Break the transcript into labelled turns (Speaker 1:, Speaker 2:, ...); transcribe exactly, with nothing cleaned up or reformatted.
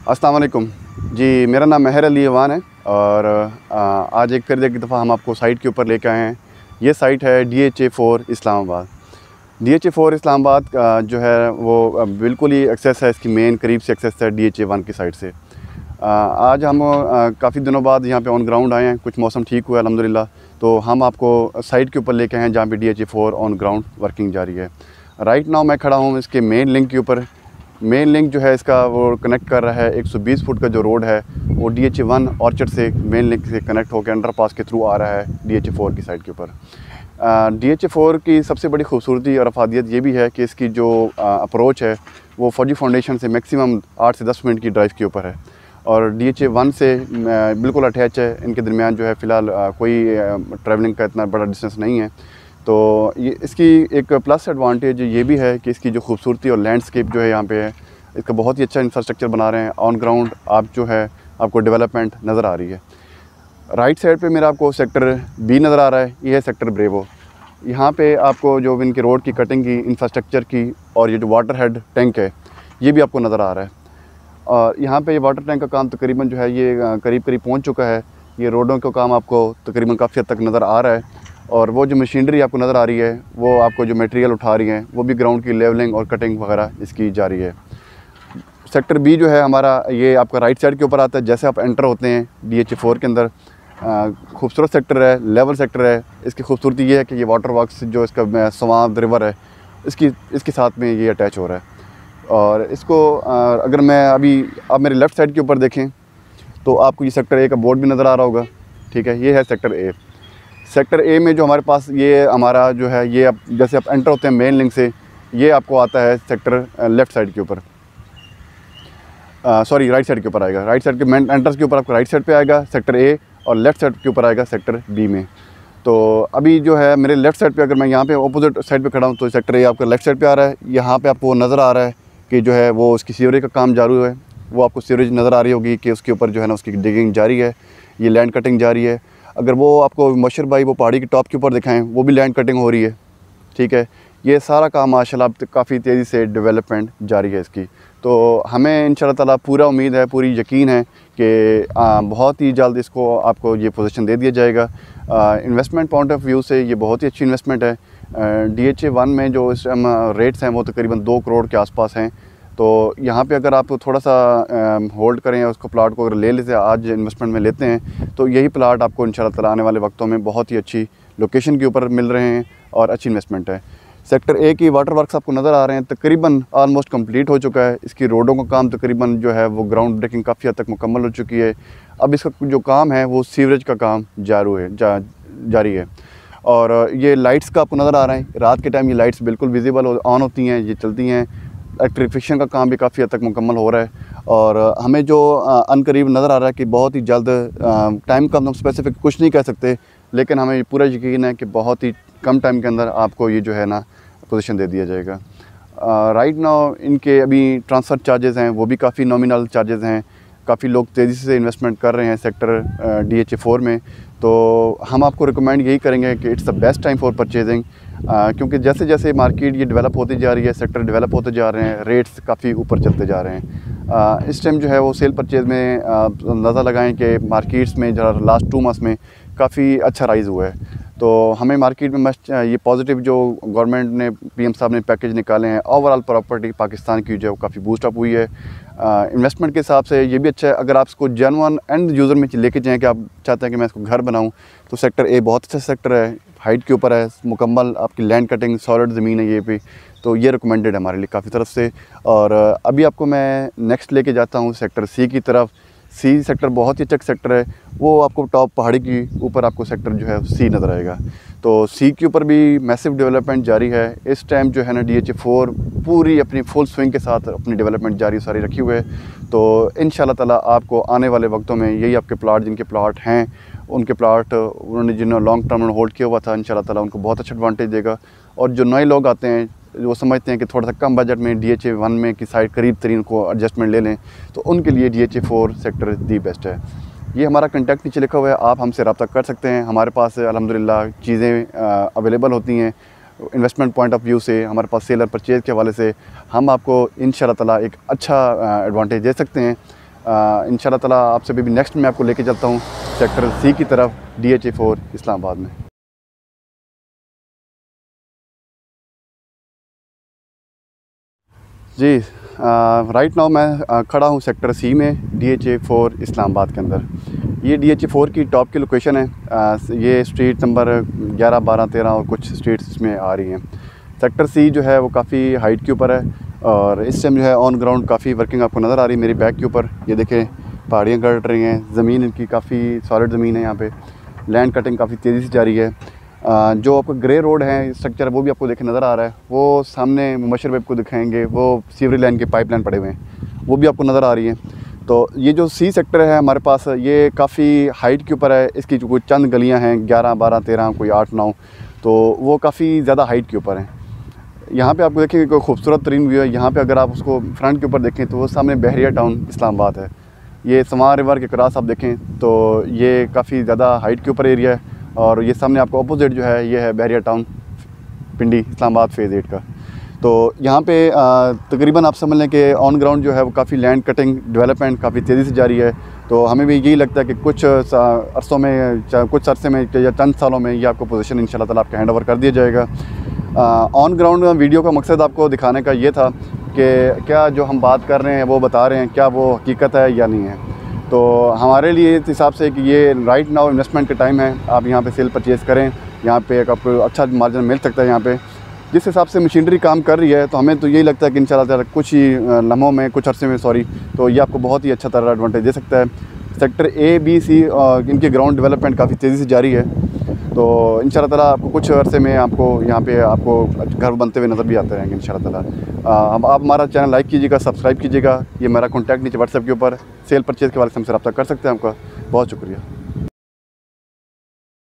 Speaker 1: अस्सलाम वालेकुम जी, मेरा नाम मेहर अली अवान है और आ, आज एक फिर एक दफ़ा हम आपको साइट के ऊपर लेके आए हैं। ये साइट है D H A four Islamabad. D H A four Islamabad का जो है वो बिल्कुल ही एक्सेस है, इसकी मेन करीब से एक्सेस है डी एच ए वन की साइड से। आ, आज हम काफ़ी दिनों बाद यहाँ पे ऑन ग्राउंड आए हैं, कुछ मौसम ठीक हुआ है अल्हम्दुलिल्लाह, तो हम आपको साइट के ऊपर लेके आए हैं जहाँ पे D H A four on ground working जारी है। राइट नाउ मैं खड़ा हूँ इसके मेन लिंक के ऊपर। मेन लिंक जो है इसका वो कनेक्ट कर रहा है एक सौ बीस फुट का जो रोड है वो D H A one orchard से मेन लिंक से कनेक्ट होकर अंडर पास के थ्रू आ रहा है डी एच ए फोर की साइड के ऊपर। डी एच ए फोर की सबसे बड़ी खूबसूरती और अफादियत ये भी है कि इसकी जो अप्रोच है वो फौजी फाउंडेशन से मैक्सिमम आठ से दस मिनट की ड्राइव के ऊपर है और डी एच ए वन से बिल्कुल अटैच है। इनके दरमियान जो है फ़िलहाल कोई ट्रैवलिंग का इतना बड़ा डिस्टेंस नहीं है। तो ये इसकी एक प्लस एडवांटेज ये भी है कि इसकी जो खूबसूरती और लैंडस्केप जो है यहाँ पे है, इसका बहुत ही अच्छा इंफ्रास्ट्रक्चर बना रहे हैं। ऑन ग्राउंड आप जो है आपको डेवलपमेंट नज़र आ रही है। राइट साइड पे मेरा आपको सेक्टर बी नज़र आ रहा है, ये है सेक्टर ब्रेवो। यहाँ पे आपको जो इनके रोड की कटिंग की इंफ्रास्ट्रक्चर की और ये जो वाटर हेड टैंक है ये भी आपको नज़र आ रहा है। और यहाँ पे ये वाटर टैंक का काम तकरीबन जो है ये करीब करीब पहुँच चुका है। ये रोडों का काम आपको तकरीबन काफ़ी हद तक नज़र आ रहा है और वो जो मशीनरी आपको नज़र आ रही है वो आपको जो मटेरियल उठा रही है वो भी ग्राउंड की लेवलिंग और कटिंग वगैरह इसकी जा रही है। सेक्टर बी जो है हमारा ये आपका राइट साइड के ऊपर आता है। जैसे आप एंटर होते हैं डी एच ए फोर के अंदर, खूबसूरत सेक्टर है, लेवल सेक्टर है। इसकी खूबसूरती ये है कि ये वाटर वर्क्स जो इसका स्वांप रिवर है इसकी इसके साथ में ये अटैच हो रहा है। और इसको अगर मैं अभी आप मेरे लेफ़्ट साइड के ऊपर देखें तो आपको ये सेक्टर ए का बोर्ड भी नज़र आ रहा होगा, ठीक है। ये है सेक्टर ए। सेक्टर ए में जो हमारे पास ये हमारा जो है ये अब जैसे आप एंटर होते हैं मेन लिंक से ये आपको आता है सेक्टर लेफ़्ट साइड के ऊपर, सॉरी राइट साइड के ऊपर आएगा। राइट साइड के मेन एंट्रेंस के ऊपर आपको राइट साइड पे आएगा सेक्टर ए और लेफ़्ट साइड के ऊपर आएगा सेक्टर बी में। तो अभी जो है मेरे लेफ़्ट साइड पे अगर मैं यहाँ पे अपोजिट साइड पे खड़ा हूँ तो सेक्टर ए आपका लेफ़्ट साइड पे आ रहा है। यहाँ पे आपको नज़र आ रहा है कि जो है वो उसकी सीवरेज का काम जारी है। वो आपको सीवरेज नज़र आ रही होगी कि उसके ऊपर जो है ना उसकी डिगिंग जारी है, ये लैंड कटिंग जारी है। अगर वो आपको मशर भाई वो पहाड़ी के टॉप के ऊपर दिखाएं वो भी लैंड कटिंग हो रही है, ठीक है। ये सारा काम माशाल्लाह काफ़ी तेज़ी से डेवलपमेंट जारी है इसकी। तो हमें इंशाल्लाह ताला पूरा उम्मीद है, पूरी यकीन है कि बहुत ही जल्द इसको आपको ये पोजीशन दे दिया जाएगा। इन्वेस्टमेंट पॉइंट ऑफ व्यू से ये बहुत ही अच्छी इन्वेस्टमेंट है। डी एच ए वन में जो इस टाइम रेट्स हैं वो तकरीबन दो करोड़ के आसपास हैं। तो यहाँ पे अगर आप थोड़ा सा होल्ड करें उसको प्लाट को अगर ले लेते हैं आज इन्वेस्टमेंट में लेते हैं तो यही प्लाट आपको इंशाल्लाह ताला आने वाले वक्तों में बहुत ही अच्छी लोकेशन के ऊपर मिल रहे हैं और अच्छी इन्वेस्टमेंट है। सेक्टर ए की वाटर वर्क्स आपको नज़र आ रहे हैं, तकरीबन ऑलमोस्ट कंप्लीट हो चुका है। इसकी रोडों का काम तकरीबन जो है वो ग्राउंड ब्रेकिंग काफ़ी हद तक मुकम्मल हो चुकी है। अब इसका जो काम है वो सीवरेज का काम जारू है जा, जारी है। और ये लाइट्स का आपको नज़र आ रहा है, रात के टाइम ये लाइट्स बिल्कुल विजिबल ऑन होती हैं, ये चलती हैं। इलेक्ट्रिफिकेशन का काम भी काफ़ी हद तक मुकम्मल हो रहा है और हमें जो अनकरीब नज़र आ रहा है कि बहुत ही जल्द, टाइम का हम स्पेसिफिक कुछ नहीं कह सकते, लेकिन हमें पूरा यकीन है कि बहुत ही कम टाइम के अंदर आपको ये जो है ना पोजीशन दे दिया जाएगा। राइट नाउ इनके अभी ट्रांसफ़र चार्जेस हैं वो भी काफ़ी नॉमिनल चार्जेस हैं। काफ़ी लोग तेज़ी से इन्वेस्टमेंट कर रहे हैं sector D H A four में। तो हम आपको रिकमेंड यही करेंगे कि it's the best time for purchasing, क्योंकि जैसे जैसे मार्केट ये डेवलप होती जा रही है, सेक्टर डेवलप होते जा रहे हैं, रेट्स काफ़ी ऊपर चलते जा रहे हैं। आ, इस टाइम जो है वो सेल परचेज़ में अंदाज़ा लगाएं कि मार्केट्स में जरा लास्ट टू मंथ्स में काफ़ी अच्छा राइज़ हुआ है। तो हमें मार्केट में मस्ट ये पॉजिटिव जो गवर्नमेंट ने पीएम साहब ने पैकेज निकाले हैं, ओवरऑल प्रॉपर्टी पाकिस्तान की जो है वो काफ़ी बूस्ट अप हुई है। इन्वेस्टमेंट के हिसाब से ये भी अच्छा है। अगर आप इसको जेन्युइन एंड यूज़र में लेके जाएँ कि आप चाहते हैं कि मैं इसको घर बनाऊँ तो सेक्टर ए बहुत अच्छा सेक्टर है, हाइट के ऊपर है, मुकम्मल आपकी लैंड कटिंग सॉलिड ज़मीन है ये भी। तो ये रिकमेंडेड है हमारे लिए काफ़ी तरफ से। और अभी आपको मैं नेक्स्ट लेके जाता हूँ सेक्टर सी की तरफ। सी सेक्टर बहुत ही अच्छा सेक्टर है, वो आपको टॉप पहाड़ी की ऊपर आपको सेक्टर जो है सी नज़र आएगा। तो सी के ऊपर भी मैसिव डेवलपमेंट जारी है। इस टाइम जो है ना डी एच ए फोर पूरी अपनी फुल स्विंग के साथ अपनी डेवलपमेंट जारी सारी रखी हुए है। तो इंशाल्लाह ताला आपको आने वाले वक्तों में यही आपके प्लाट जिनके प्लाट हैं उनके प्लाट उन्होंने जिन्होंने लॉन्ग टर्म में होल्ड किया हुआ था इंशाल्लाह ताला उनको बहुत अच्छा एडवांटेज देगा। और जो नए लोग आते हैं वो समझते हैं कि थोड़ा सा कम बजट में डी एच ए वन में की साइड करीब तरीन को एडजस्टमेंट ले लें तो उनके लिए D H A four sector the best है। ये हमारा कंटेक्ट नीचे लिखा हुआ है, आप हमसे रब्ता कर सकते हैं। हमारे पास अल्हम्दुलिल्लाह चीज़ें अवेलेबल होती हैं इन्वेस्टमेंट पॉइंट ऑफ व्यू से, हमारे पास सेल और परचेज़ के हवाले से हम आपको इंशाल्लाह ताला एक अच्छा एडवांटेज दे सकते हैं। इंशाल्लाह ताला आपसे भी नेक्स्ट में आपको लेके चलता हूँ सेक्टर सी की तरफ, D H A four Islamabad में। जी राइट नाउ मैं आ, खड़ा हूँ सेक्टर सी में, D H A four Islamabad के अंदर। ये डी एच ए फोर की टॉप की लोकेशन है। आ, ये स्ट्रीट नंबर ग्यारह बारह तेरह और कुछ स्ट्रीट्स इसमें आ रही हैं। सेक्टर सी जो है वो काफ़ी हाइट के ऊपर है और इस टाइम जो है ऑन ग्राउंड काफ़ी वर्किंग आपको नज़र आ रही है मेरी बैक के ऊपर। ये देखें पहाड़ियाँ कट रही हैं, ज़मीन इनकी काफ़ी सॉलिड ज़मीन है। यहाँ पे लैंड कटिंग काफ़ी तेज़ी से जारी है। आ, जो आपका ग्रे रोड है स्ट्रक्चर वो भी आपको देखे नज़र आ रहा है। वो सामने मुबशर वेब को दिखाएंगे, वो सीवरेज लाइन के पाइपलाइन पड़े हुए हैं, वो भी आपको नज़र आ रही है। तो ये जो सी सेक्टर है हमारे पास, ये काफ़ी हाइट के ऊपर है। इसकी जो कोई चंद गलियाँ हैं ग्यारह बारह तेरह कोई आठ नौ, तो वो काफ़ी ज़्यादा हाइट के ऊपर हैं। यहाँ पे आपको देखेंगे कोई खूबसूरत तरीन व्यू है। यहाँ पे अगर आप उसको फ्रंट के ऊपर देखें तो वो सामने बहरिया टाउन इस्लामाबाद है। ये समा रिवर के क्रॉस आप देखें तो ये काफ़ी ज़्यादा हाइट के ऊपर एरिया है और ये सामने आपको अपोजिट जो है ये है Bahria town Pindi Islamabad phase eight का। तो यहाँ पे तकरीबन आप समझ लें कि ऑन ग्राउंड जो है वो काफ़ी लैंड कटिंग डेवलपमेंट काफ़ी तेज़ी से जारी है। तो हमें भी यही लगता है कि कुछ अरसों में, कुछ अरसे में या चंद सालों में ये आपको पोजीशन इंशाल्लाह ताला आपके हैंड ओवर कर दिया जाएगा। ऑन ग्राउंड वीडियो का मकसद आपको दिखाने का ये था कि क्या जो हम बात कर रहे हैं वो बता रहे हैं क्या वो हकीकत है या नहीं है। तो हमारे लिए इस हिसाब से कि ये राइट नाउ इन्वेस्टमेंट का टाइम है। आप यहाँ पे सेल परचेज़ करें, यहाँ पे एक आपको अच्छा मार्जिन मिल सकता है। यहाँ पे जिस हिसाब से मशीनरी काम कर रही है तो हमें तो यही लगता है कि इंशाल्लाह ताला कुछ ही लम्हों में, कुछ अरसे में सॉरी तो ये आपको बहुत ही अच्छा तरह एडवांटेज दे सकता है। सेक्टर ए बी सी इनके ग्राउंड डेवलपमेंट काफ़ी तेज़ी से जारी है। तो इंशाल्लाह ताला आपको कुछ अरसे में आपको यहाँ पे आपको घर बनते हुए नज़र भी आते रहेंगे इंशाल्लाह ताला। हम आप हमारा चैनल लाइक कीजिएगा, सब्सक्राइब कीजिएगा। ये मेरा कॉन्टैक्ट नीचे व्हाट्सएप के ऊपर सेल परचेज़ के वाले से हमसे रब्ता कर सकते हैं। आपका बहुत शुक्रिया।